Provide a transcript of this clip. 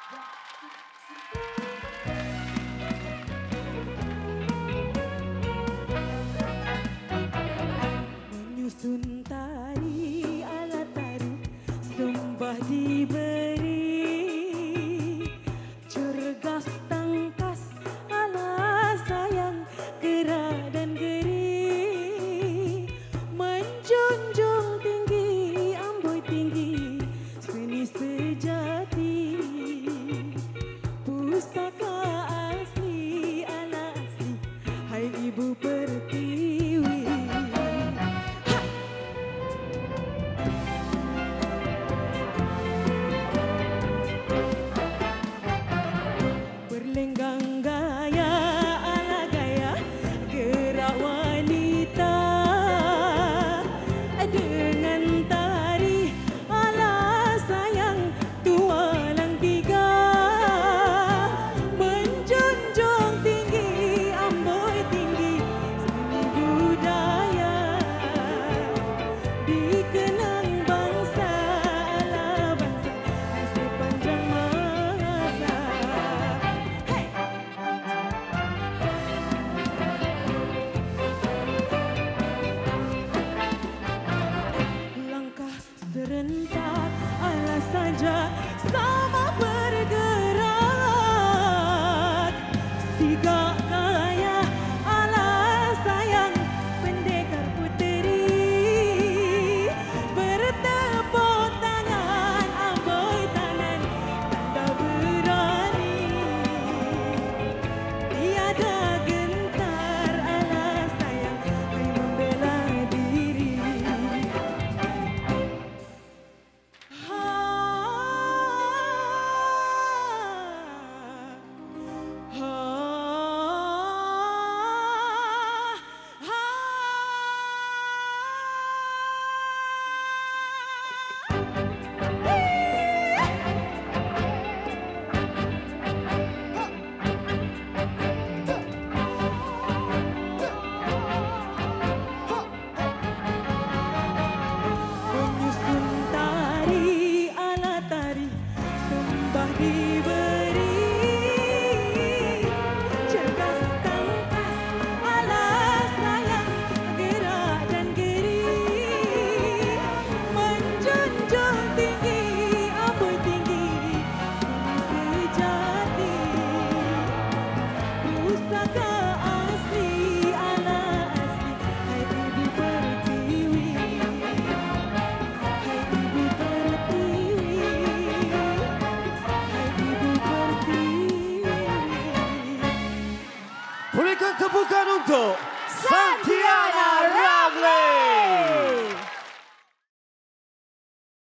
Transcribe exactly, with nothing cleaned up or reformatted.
Menyusun tari ala tari sembah diberi, cergas tangkas ala sayang gerak dan geri, menjunjung tinggi amboi tinggi seni sejati, pusaka asli ala asli hai Ibu Pertiwi. Berlenggang gaya ala gaya gerak wanita, dengan tari ala sayang tualang tiga, menjunjung tinggi amboi tinggi seni budaya, dikenang bangsa ala bangsa sepanjang masa. Langkah serentak ala saja sama bergerak, sigak gaya ala sayang pendekar puteri, bertepuk tangan amboi tangan tanda berani, tiada gentar ala sayang hai membela diri. Menyusun tari ala tari sembah diberi, cergas tangkas ala sayang gerak dan geri, menjunjung tinggi amboi tinggi seni sejati, pusaka asli ala asli hai Ibu Pertiwi, hai Ibu Pertiwi, hai Ibu Pertiwi. Berikan tepukan untuk Santiana.